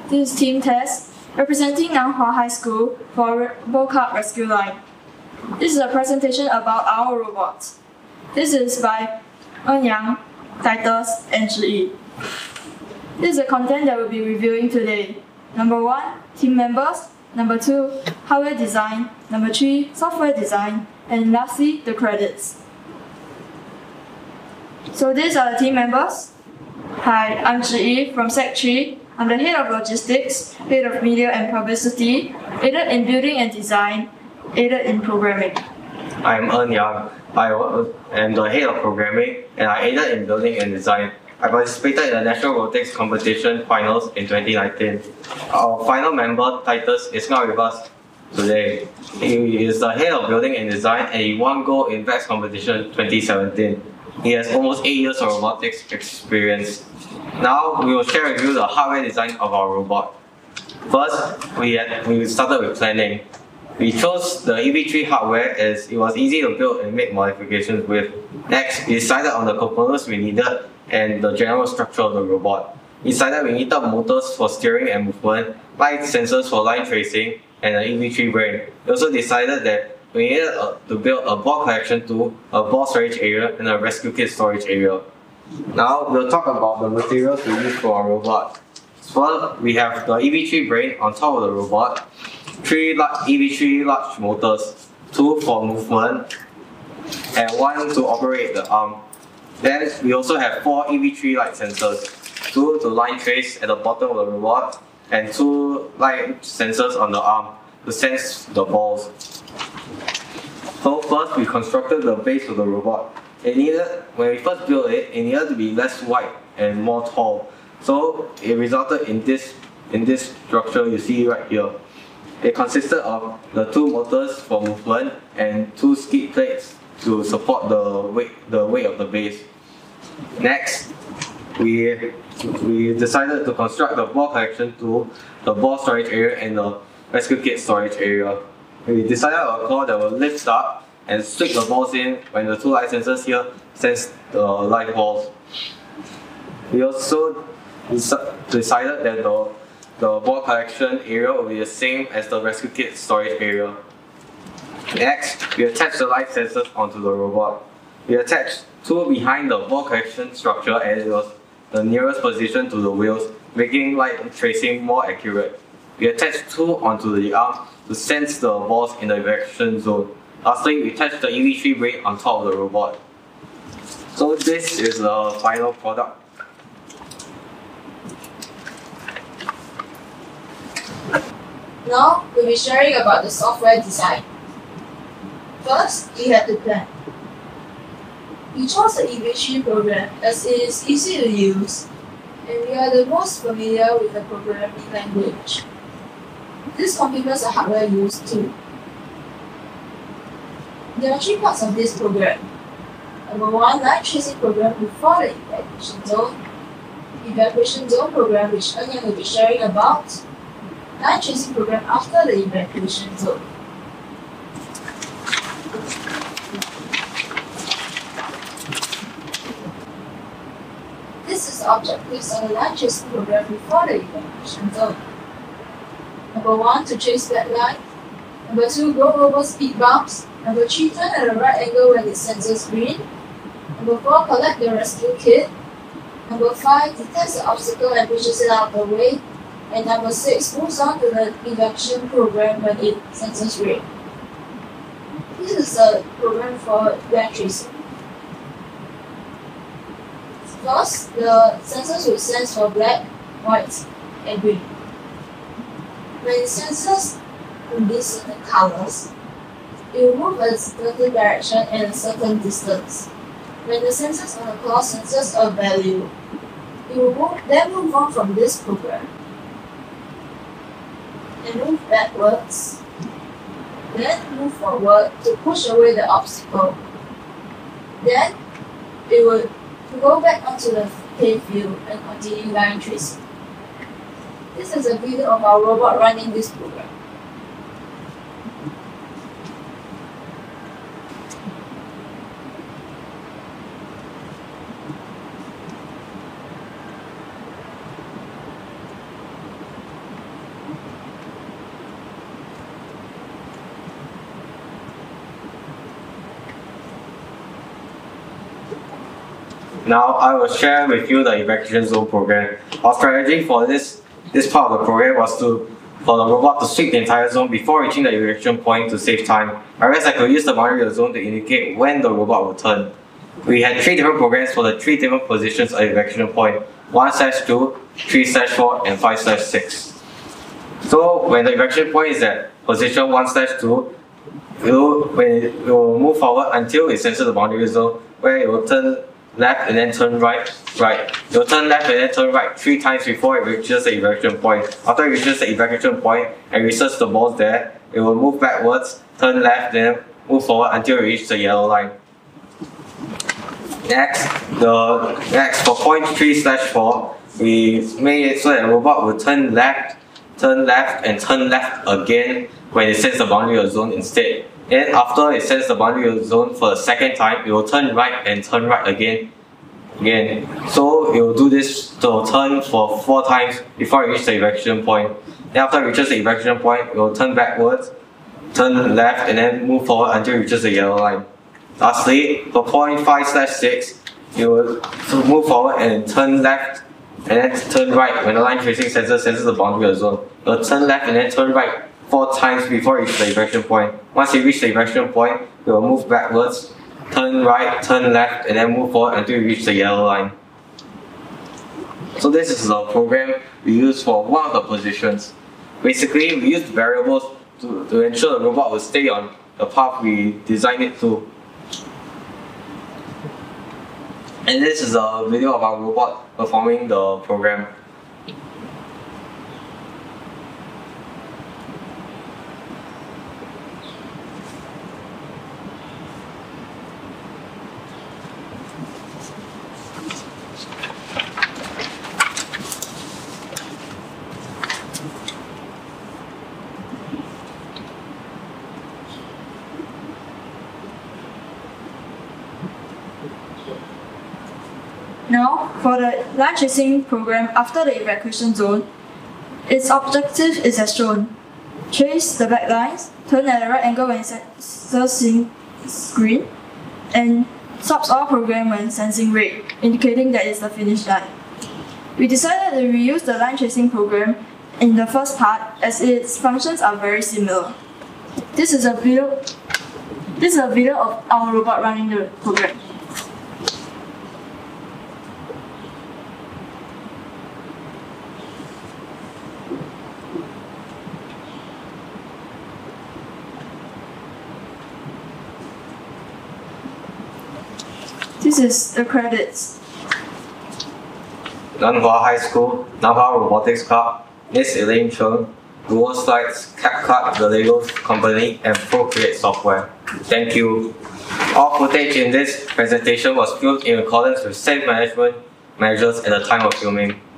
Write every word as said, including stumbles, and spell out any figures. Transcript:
This is Team Test, representing Nanhua High School for Vocab Rescue Line. This is a presentation about our robots. This is by En Yang, Titus, and Zhi Yi. This is the content that we'll be reviewing today. Number one, team members. Number two, hardware design. Number three, software design. And lastly, the credits. So these are the team members. Hi, I'm Zhi Yi from Sec three. I'm the head of logistics, head of media and publicity, aided in building and design, aided in programming. I'm En Yang. I am the head of programming and I aided in building and design. I participated in the National Robotics Competition Finals in twenty nineteen. Our final member, Titus, is not with us today. He is the head of building and design and he won gold in V E X competition twenty seventeen. He has almost eight years of robotics experience. Now we will share with you the hardware design of our robot. First, we, had, we started with planning. We chose the E V three hardware as it was easy to build and make modifications with. Next, we decided on the components we needed and the general structure of the robot. We decided we needed motors for steering and movement, light sensors for line tracing, and an E V three brain. We also decided that we needed a, to build a ball collection tool, a ball storage area, and a rescue kit storage area. Now we'll talk about the materials we use for our robot. First, we have the E V three brain on top of the robot, three E V three large motors, two for movement, and one to operate the arm. Then we also have four E V three light sensors, two to line trace at the bottom of the robot, and two light sensors on the arm to sense the balls. So first, we constructed the base of the robot. It needed, when we first built it, it needed to be less wide and more tall. So it resulted in this, in this structure you see right here. It consisted of the two motors for movement and two skid plates to support the weight, the weight of the base. Next, we, we decided to construct the ball collection tool, the ball storage area, and the rescue kit storage area. We decided on a core that will lift up and stick the balls in when the two light sensors here sense the light balls. We also decided that the, the ball collection area will be the same as the rescue kit storage area. Next, we attached the light sensors onto the robot. We attached two behind the ball collection structure and it was the nearest position to the wheels, making light tracing more accurate. We attached two onto the arm to sense the balls in the evacuation zone. Lastly, we attached the E V three brain on top of the robot. So this is the final product. Now, we'll be sharing about the software design. First, we have to plan. We chose the E V three program as it is easy to use and we are the most familiar with the programming language. This complements the hardware used too. There are three parts of this program. Number one, line tracing program before the evacuation zone. Evacuation zone program which En Yang will be sharing about. Line tracing program after the evacuation zone. This is the objectives of the line tracing program before the evacuation zone. Number one, to trace that line. Number two, go over speed bumps. Number three, turn at a right angle when it senses green. Number four, collect the rescue kit. Number five, detects the obstacle and pushes it out of the way. And number six, moves on to the evacuation program when it senses red. This is a program for line tracing. First, the sensors will sense for black, white, and green. When it senses in these certain colors, it will move a certain direction and a certain distance. When the sensors on the claw senses a value, it will move, then move on from this program and move backwards, then move forward to push away the obstacle. Then it will go back onto the playing field and continue line tracing. This is a video of our robot running this program. Now I will share with you the evacuation zone program. Our strategy for this, this part of the program was to for the robot to sweep the entire zone before reaching the evacuation point to save time. Whereas I could use the boundary of the zone to indicate when the robot will turn. We had three different programs for the three different positions of evacuation point: one slash two, three slash four, and five slash six. So when the evacuation point is at position one slash two, it will, when it, it will move forward until it senses the boundary zone, where it will turn left and then turn right, right. It will turn left and then turn right three times before it reaches the evacuation point. After it reaches the evacuation point and researches the balls there, it will move backwards, turn left, then move forward until it reaches the yellow line. Next, the next for point three slash four, we made it so that the robot will turn left, turn left, and turn left again when it sends the boundary of the zone instead. Then after it sends the boundary of the zone for the second time, it will turn right and turn right again. Again. So it will do this to turn for four times before it reaches the evacuation point. Then after it reaches the evacuation point, it will turn backwards, turn left, and then move forward until it reaches the yellow line. Lastly, for point five slash six, it will move forward and turn left and then turn right when the line tracing sensor senses the boundary of the zone. It will turn left and then turn right four times before it reaches the evacuation point. Once it reaches the evacuation point, it will move backwards, turn right, turn left, and then move forward until it reaches the yellow line. So this is a program we use for one of the positions. Basically, we use variables to, to ensure the robot will stay on the path we designed it to. And this is a video of our robot performing the program. Now, for the line chasing program after the evacuation zone, its objective is as shown. Trace the back lines, turn at a right angle when sensing green, and stops all program when sensing red, indicating that it's the finish line. We decided to reuse the line chasing program in the first part as its functions are very similar. This is a video, this is a video of our robot running the program. This is the credits. Nanhua High School, Nanhua Robotics Club, Miss Elaine Chung, Google Slides, CapCut, the Lego Company, and Procreate Software. Thank you. All footage in this presentation was filmed in accordance with safe management measures at the time of filming.